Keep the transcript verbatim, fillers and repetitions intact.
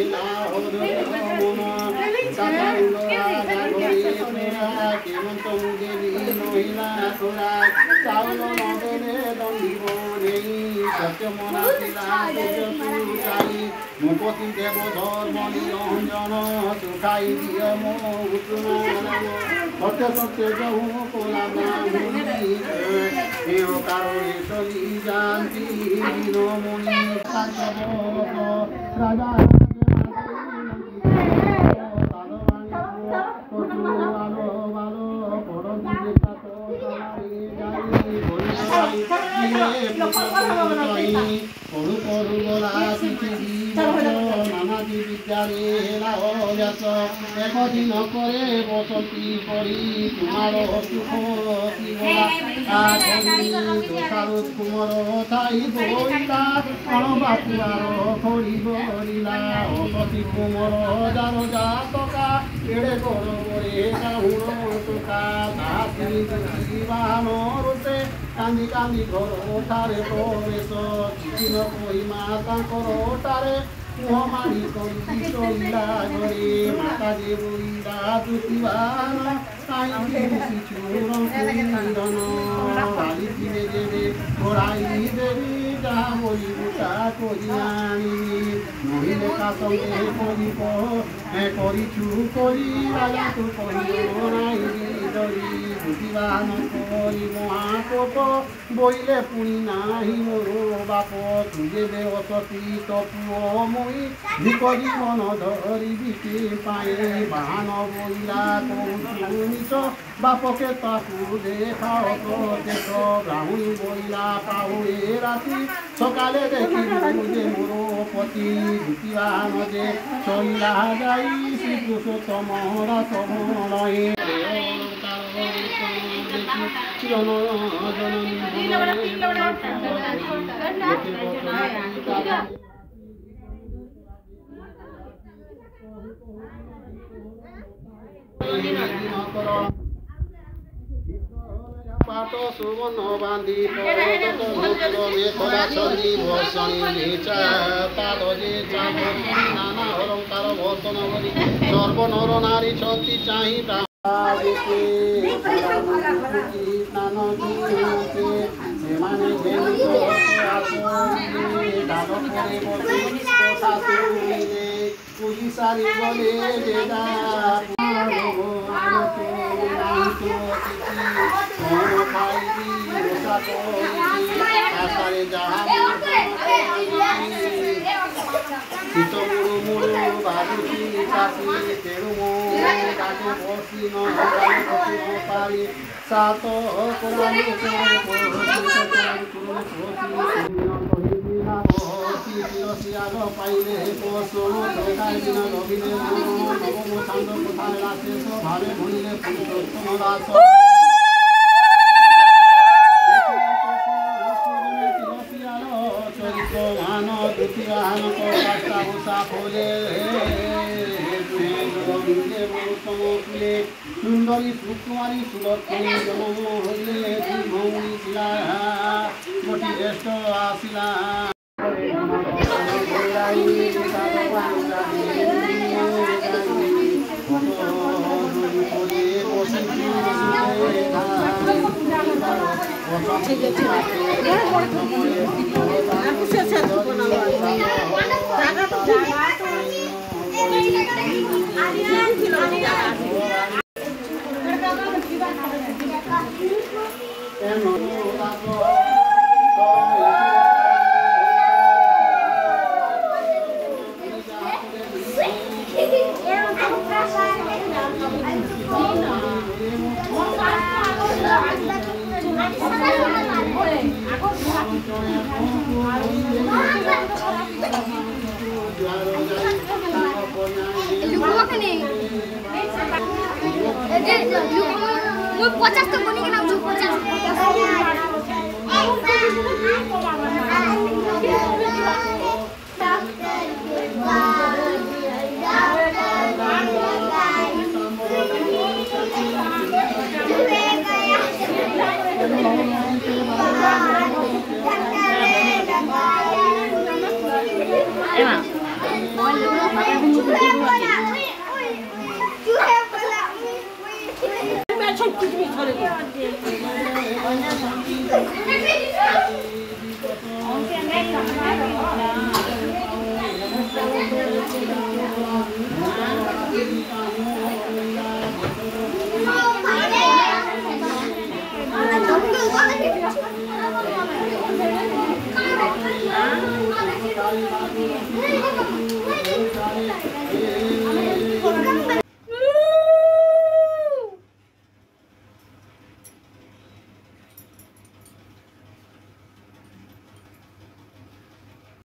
মুপতি দেব ধর্ম নিরঞ্জন সুখাই দিয় মো সত্য সত্য বহু কোলামণি এও কারণে চলি যান্তি দিনমণি রাজা পড়ু পড়ু বলা পৃথিবী নানাদি বিদ্যারে লাভ একদিন করে বসতি করি তোমার সুখ দোষারোপ কুমর তাই বইলা অণবাপুয়ার খড়ি বলিলা অসতি কুমর যার জাতকা এড়ে বড় করে কাহুর টোকা তাহাতি বাহানরতে কান্দি কান্দি ঘর তারে প্রবেশ চিঠিন কহিমা তাঙ্কর তারে মুহমারি করি চলিলা ঘরে মাতা যে বলিলা দুতিবান কাইকি কিছু রঙ্কিন্দন বালি কিনে দেবে ঘোড়াই দেবী যাহা বলি বুটা করিয়ানি নহিলে কাসঙ্গে করিব করিছু করি রাজা তু কহিল নাই ধরি দুতিবান করি মহাকোপ বইলে পুনি নাহি মোর বাপ তুজে দে অসতি তপুয় মই ভিক জীবন ধরি বিকে পায়ে বাহান বইলা কৌশুনিত বাপকে তাকু দেখাও প্রত্যেক ব্রাহ্মণী বইলা পাহুয়ে রাতি সকালে দেখি যে মোর পতি দুতিবান যে চলিলা যাই শ্রী পুরুষোত্তম রাসমণয়ে পাট সুবর্ণ বান্ধি মেখলা চন্দি ভর্ষণী পাদ যে নানা অলঙ্কার ভর্ষণ করি সর্বনর নারী ছন্তি চাহি পুলিশারি বলে আশারে যাহা শীত মুড়ু মুড়ু বাজুছি চাষি তেরু ডাকে বসি নারি সাত কোলামি শিয়াল পাইলে পশু ঢোকায় দিন রবিলে নবম ছান্দ কোথায় রাখে ভাবে ভুলিলে পুরুষোত্তম দাস সুন্দরী সুকুমারী সুলক্ষণী জন্ম হইলে ভৌমী শিলা কোটি জ্যেষ্ঠ আসিলা पचास तो बनी के नाम जो पचास Emma मैं छोटी भी छोड़ दी